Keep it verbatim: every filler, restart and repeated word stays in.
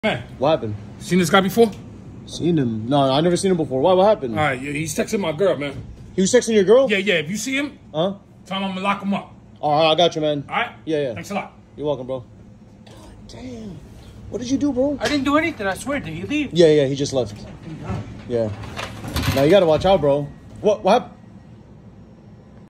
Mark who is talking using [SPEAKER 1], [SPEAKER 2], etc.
[SPEAKER 1] Man,
[SPEAKER 2] What happened?
[SPEAKER 1] seen this guy before?
[SPEAKER 2] Seen him? No, I never seen him before. Why? What happened?
[SPEAKER 1] All right, yeah, he's texting my girl, man.
[SPEAKER 2] He was texting your girl?
[SPEAKER 1] Yeah, yeah. If you see him,
[SPEAKER 2] Huh?
[SPEAKER 1] tell him I'm gonna lock him up.
[SPEAKER 2] All right, I got you, man.
[SPEAKER 1] All right?
[SPEAKER 2] Yeah, yeah.
[SPEAKER 1] Thanks a lot.
[SPEAKER 2] You're welcome, bro. God damn. What did you do, bro?
[SPEAKER 3] I didn't do anything, I swear. Did he leave?
[SPEAKER 2] Yeah, yeah, he just left. Yeah. Now you gotta watch out, bro. What? What happened?